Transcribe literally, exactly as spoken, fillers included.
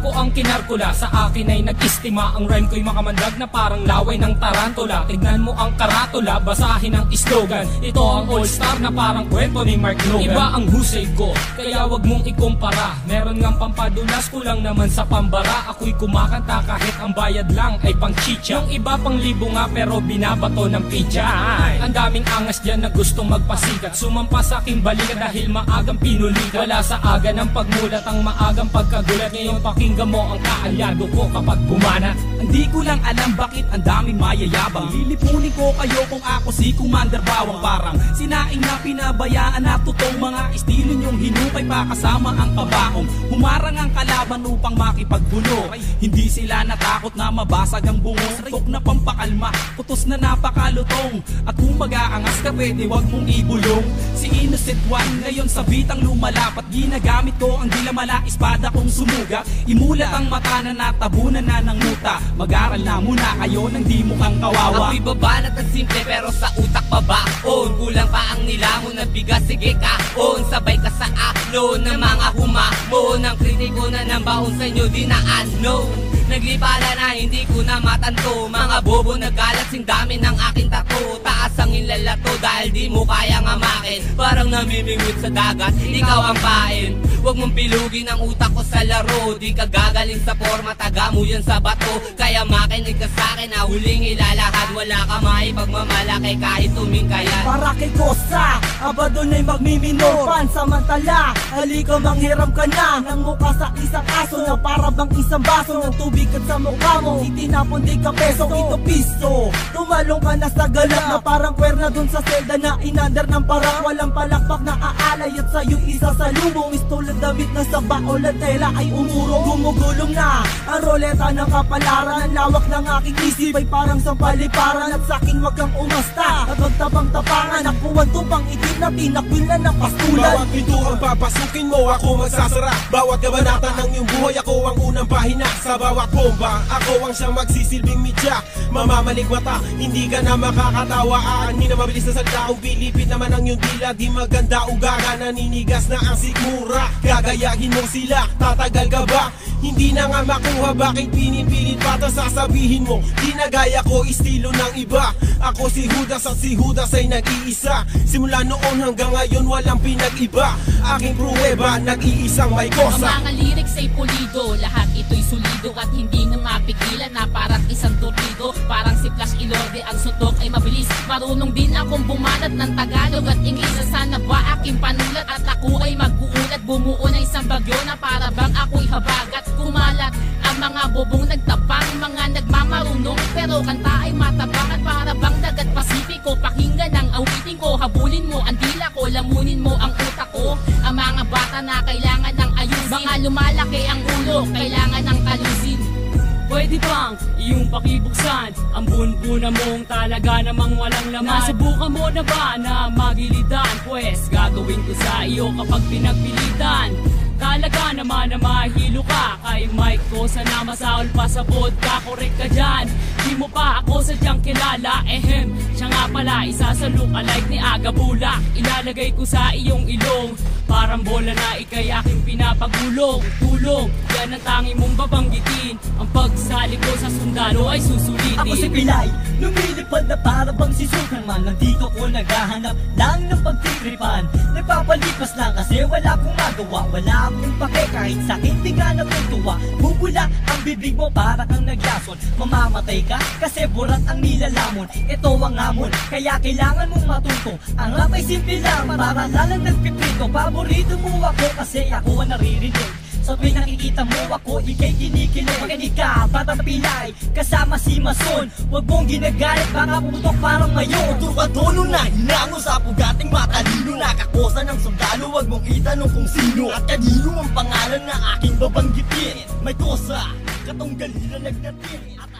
ko ang kinarkula, sa akin ay nag-istima. Ang rhyme ko'y makamandag na parang laway ng tarantula. Tignan mo ang karatula, basahin ang slogan. Ito ang all-star na parang kwento ni Mark Logan. Iba ang husay ko, kaya wag mong ikumpara. Meron ngang pampadulas, kulang naman sa pambara. Ako'y kumakanta kahit ang bayad lang ay pang chicha. Yung iba pang libo nga pero binabato ng pizza. Ang daming angas dyan na gustong magpasikat, sumampa sa aking balikat dahil maagang pinulikat. Wala sa aga ng pagmulat ang maagang pagkagulat. Ngayon pakinggan mo ang kaalyado ko kapag bumanat. Hindi ko lang alam bakit ang daming mayayabang. Lilipunin ko kayo kung ako si Commander Bawang. Parang sinaing na pinabayaan na totoong mga estilo nyong hinukay pa kasama ang kabaong. Humarang ang kalaban upang makipagbuno. Hindi sila natakot na mabasag ang bungos. Tok na pampakalma, putos na napakalutong. At kung mag-aangas ka pwede wag mong ibulong. Si Innocent One ngayon sa bitang lumalapat. Ginagamit ko ang dilamala espada kong sumuga. Imulat ang mata na natabunan na ng muta. Mag-aral na muna kayo nang di mukhang kawawa. Ako'y babanat at simple pero sa utak pa baon. Kulang pa ang nilamon na bigas, sige kaon. Sabay ka sa aklon ng mga humamon. Ang kritiko na ng baon sa inyo di na ano. Naglipala na hindi ko na matanto. Mga bobo nagkalat sing dami ng aking tato. Taas ang inlalato dahil di mo kayang amakin. Parang namimingwit sa dagat, ikaw ang pain. Huwag mong pilugin ang utak ko sa laro. Di ka gagaling sa forma, taga mo yan sa bato. Kaya makinig ka sa'kin na huling ilalahad. Wala ka maipagmamalaki kahit tumingkayan. Para kay Kosa, aba doon ay magmiminor. Pansamantala, halika manghiram ka na ng mukha sa isang aso na para bang isang baso ng tubig at sa mukha mo itinapon di ka peso, ito piso. Tumalong ka na sa galak na parang kwerna dun sa selda na inandar ng parak. Walang palakpak na aalay at sa'yo isa sa lumong. Istulad damit na sa baol at tela ay umuro. Gumugulong na ang roleta ng kapalaran. Ang lawak ng aking isip ay parang sampaliparan. At sa'kin wag kang umasta at magtabang tapangan. Nakuwan tupang itim na tinakwil na ng pastulan. Bawat pinto ang papasukin mo, ako magsasara. Bawat kabanata ng iyong buhay, ako ang unang pahina. Sa bawat bomba, ako ang siyang magsisilbing media. Mamamalik mata, hindi ka na makakatawa. Aanin na mabilis na salita, kung pilipit naman ang iyong dila. Di maganda ugaga, naninigas na ang sikmura. Gagayahin mo sila, tatagal ka ba? Hindi na nga makuha, bakit pinipilit pa ito sasabihin mo? Di na gaya ko, estilo ng iba. Ako si Judas at si Judas ay nag-iisa. Simula noon hanggang ngayon walang pinag-iba. Aking pruweba, nag-iisang may kosa. Ang mga lyrics ay pulido, lahat ito'y solido. At hindi na mapigilan na parang isang torpedo. Parang si Flash Ilorde, ang suntok ay mabilis. Marunong din akong bumanat ng Tagalog at Ingles. Sana ba aking panulat at ako ay mag-uulat. Bumuo na isang bagyo na para bang ako'y habagat. Kumalat ang mga bobong nagtapang, mga nagmamarunong pero kanta ay matabang. At para bang dagat Pasipiko, pakinggan ang awitin ko. Habulin mo ang dila ko, lamunin mo ang utak ko. Ang mga bata na kailangan ng ayusin, mga lumalaki ang ulo, kailangan ng kalusin. Pwede bang iyong pakibuksan ang bunbuna mong talaga namang walang laman? Nasubukan mo na ba na magilitan? Pwes gagawin ko sa iyo kapag pinagpilitan. Talaga naman na mahilo ka kay Mike ko, sana masaol pa sa vodka. Korek ka dyan, di mo pa ako sadyang kilala. Ehem, siya nga pala isa sa look-alike ni Aga Bulak. Ilalagay ko sa iyong ilong, parang bola na ikay aking pinapagulong. Tulong, yan ang tangi mong babanggitin. Ang pagsali ko sa sundalo ay susulitin. Ako si Pilay, lumilipad na para bang si Superman. Nandito ko naghahanap lang ng pagtitripan. Nagpapalipas lang kasi wala akong magawa. Wala akong pake kahit sa'kin di ka natutuwa. Bubula ang bibig mo para kang naglason. Mamamatay ka kasi burat ang nilalamon. Ito ang hamon, kaya kailangan mong matuto. Ang rap ay simple lang, para lalang nagpiprito. Paborito mo ako kasi ako ang naririnig. Sa tuwing nakikita mo ako, ikay kinikilig. Makinig ka, Batang Pilay, kasama si Mason. Huwag mong ginagalit, baka putok parang mayon. Turkadono na hinango sa pugating matalino. Nakakosa ng sundalo, huwag mong itanong kung sino at kanino ang pangalan na aking babanggitin. May kosa, katong galila nagdating.